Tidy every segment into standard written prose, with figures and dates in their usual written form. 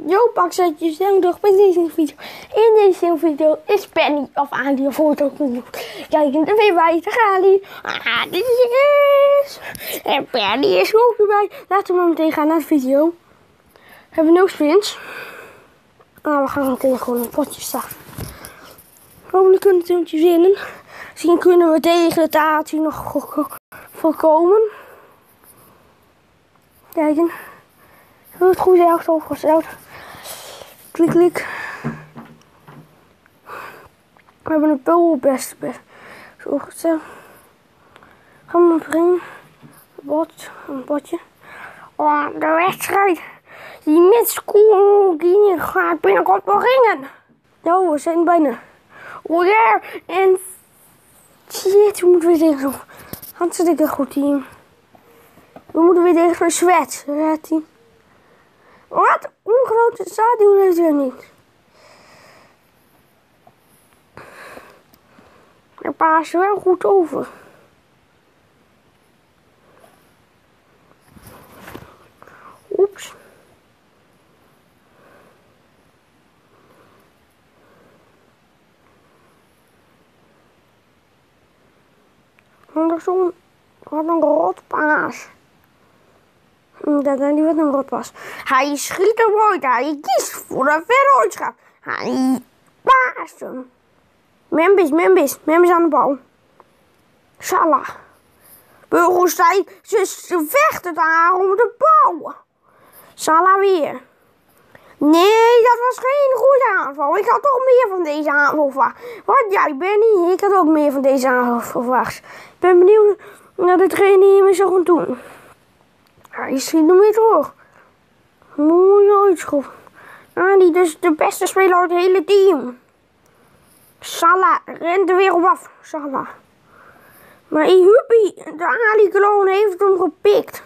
Yo, pakzetjes, dank toch bij deze video. In deze video is Penny of Ali een foto genoemd. Kijk, en er weer bij, daar gaat hij. Dit is. En Penny is ook erbij. Laten we maar meteen gaan naar de video. We hebben no spins. Nou, we gaan meteen gewoon een potje starten. Hopelijk kunnen we het teamtje winnen. Misschien kunnen we tegen de taartje nog voorkomen. Kijken. Hoe het goed echt opgesteld. Klik, klik. We hebben een pul best zo gezegd. Gaan we brengen. Een potje. Oh, de wedstrijd. Die met gaat binnenkort beginnen. Nou, we zijn bijna. Oh ja. En shit, we moeten weer tegen zo'n hartstikke goed team. We moeten weer tegen zo'n zwet team. Wat? Een grote stadion heeft er niet. Er paast wel goed over. Oeps. Andersom. Wat een rotpaas. Dat is niet wat een rotpas. Hij schiet hem ooit. Hij kiest voor een verhooidschap. Hij paast hem. Membis aan de bal. Salah. Burgelstein, ze vechten daar om de bal. Salah weer. Nee, dat was geen goede aanval. Ik had toch meer van deze aanval verwacht. Wat jij bent niet. Ik had ook meer van deze aanval verwacht. Ik ben benieuwd naar de trainer hiermee zo gaan doen. Hij schiet hem weer terug. Mooi uitschop. Die is de beste speler uit het hele team. Salah rent er weer op af. Salah. Maar Ihubi, de Ali-kloon, heeft hem gepikt.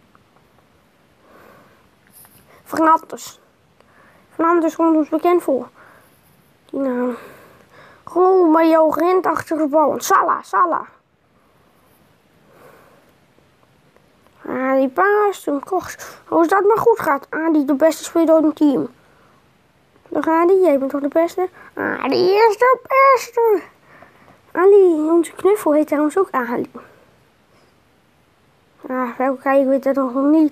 Fernandes. Fernandes komt ons bekend voor. Die naam. Gewoon maar jou rent achter de bal. Salah. Die paast hem kort. Als dat maar goed gaat. Die de beste speler uit het team. Dan gaat hij. Jij bent toch de beste? Die is de beste. Ali, onze knuffel heet trouwens ook Ali. Welke kijk, ik weet het nog niet.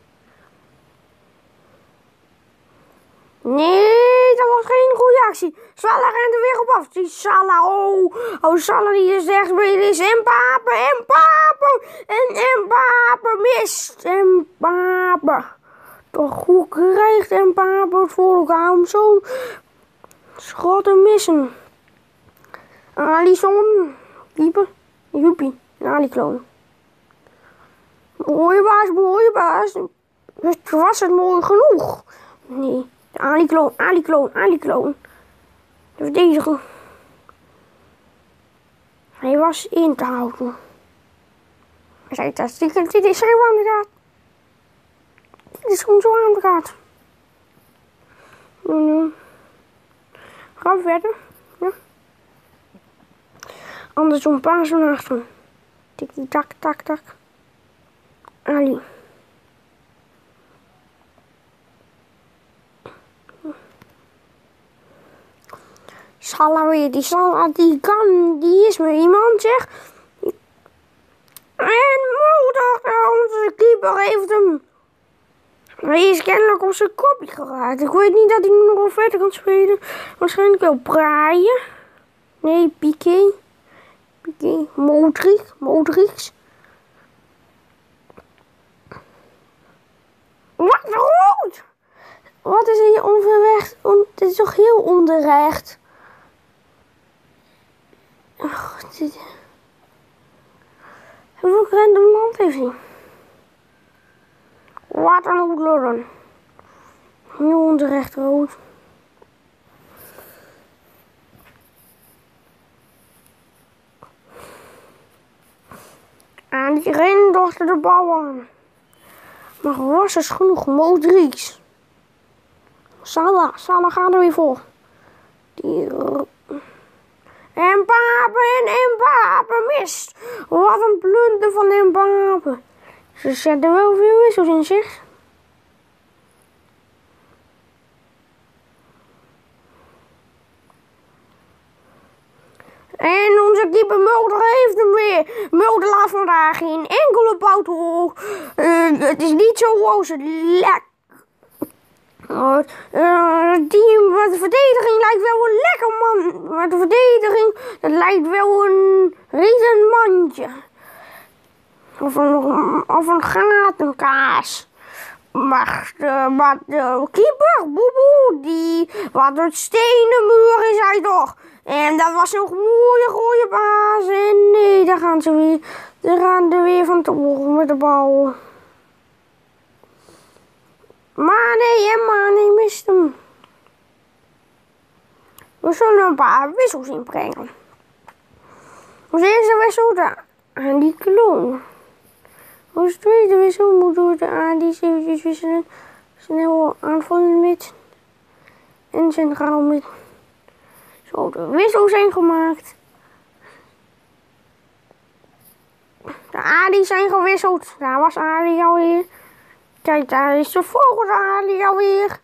Nee, dat was geen goede actie. Salah rent er weer op af. Die Salah, oh Salah die is echt weer is Mbappé. En Mbappé mist. Mbappé. Toch goed krijgt Mbappé het voor elkaar om zo'n schot te missen. Alisson, keeper, Juppie, en Ali-kloon. Mooie baas. Was het mooi genoeg? Nee, Ali-kloon. De verdediger. Hij was in te houden. Hij zei dat dit is zo aan de kaart. Dit is gewoon zo aan de kaart. Gaan we verder. Ja. Anders een paar zo naar achteren. Tikkie tak. Ali. Salah weer. Die Salah die is maar iemand zeg. En onze keeper heeft hem. Hij is kennelijk op zijn kopje geraakt. Ik weet niet dat hij nog wel verder kan spelen. Waarschijnlijk wel Brian. Nee, Piqué. Modric. Wat rood! Wat is hier onverrecht? Dit is toch heel onterecht? Hoeveel random land heeft hij? Wat een hoedloren. Heel onterecht rood. Die rent achter de bal aan. Maar was is genoeg. Modric. Salah gaat er weer voor. Mbappé mist. Wat een blunder van Mbappé. Ze zetten wel veel wissels in zich. onze keeper Mulder heeft hem weer. Mulder laat vandaag geen enkele bout hoog. Het is niet zoals het lijkt. De verdediging lijkt wel een lekker man. Maar de verdediging, dat lijkt wel een riezenmandje. Of een granatenkaas. Maar de keeper, Boeboe, die wat een stenen muur is hij toch. En dat was een goede baas. En nee, daar gaan ze weer. Daar gaan ze weer van tevoren met de bal. Mane mist hem. We zullen een paar wissels inbrengen. Als eerste wissel aan die kloon. Als tweede wissel moeten we de AD's eventjes wisselen. Snel aanvallen met. En centraal met. Zo, de wissels zijn gemaakt. De AD's zijn gewisseld. Daar was AD alweer. Kijk, daar is de volgende AD alweer.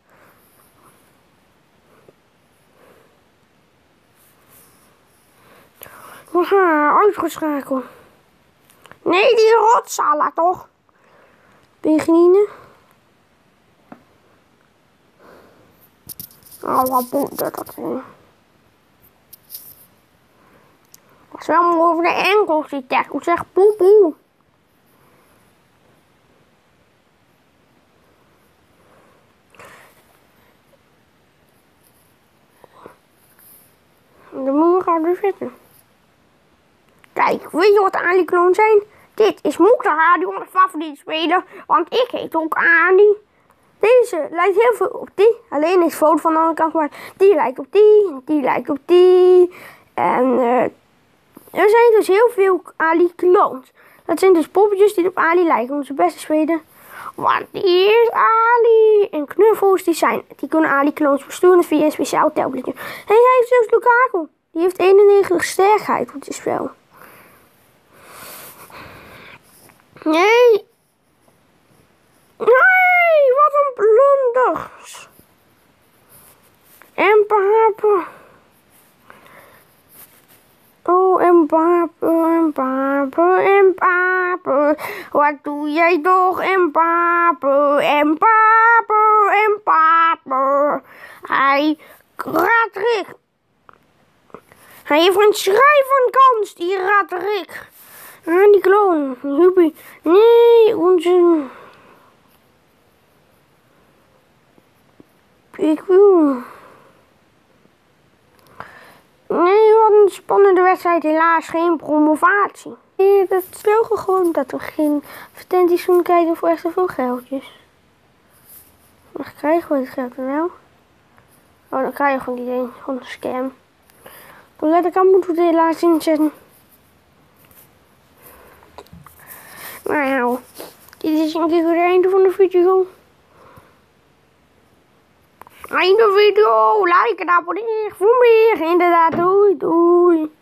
Uitgeschakeld. Nee, die rotsala toch? Beginine. Oh, wat moet dat zijn? Was wel maar over de enkels die tackle zegt poepoe. De muur gaat er zitten. Kijk, weet je wat Ali-kloon zijn? Dit is Moekta, die onze favoriete speler, want ik heet ook Ali. Deze lijkt heel veel op die, alleen is de foto van de andere kant, maar die lijkt op die lijkt op die. En er zijn dus heel veel Ali-kloons. Dat zijn dus poppetjes die op Ali lijken, onze beste speler. Want die is Ali. En knuffels die kunnen Ali-kloons besturen via een speciaal tabletje. En hij heeft zelfs Lukaku. Die heeft 91 sterkheid op dit spel. Nee. Nee, wat een blunders. Mbappé. Oh, Mbappé. Wat doe jij toch, Mbappé? Hij raadt Rick. Hij heeft een schrijf van kans, die raadt Rick. Ah, die kloon. Huppie. Nee, onzin. Ik wil. Nee, wat een spannende wedstrijd. Helaas geen promovatie. Nee, dat is wel gewoon dat we geen advertenties kunnen kijken voor echt zoveel geldjes. Maar krijgen we het geld dan wel? Oh, dan krijg je gewoon die een. Gewoon een scam. De letterkant moeten we het helaas inzetten. Nou, dit is een keer het einde van de video. Einde video, like en abonneer voor meer. Inderdaad, doei.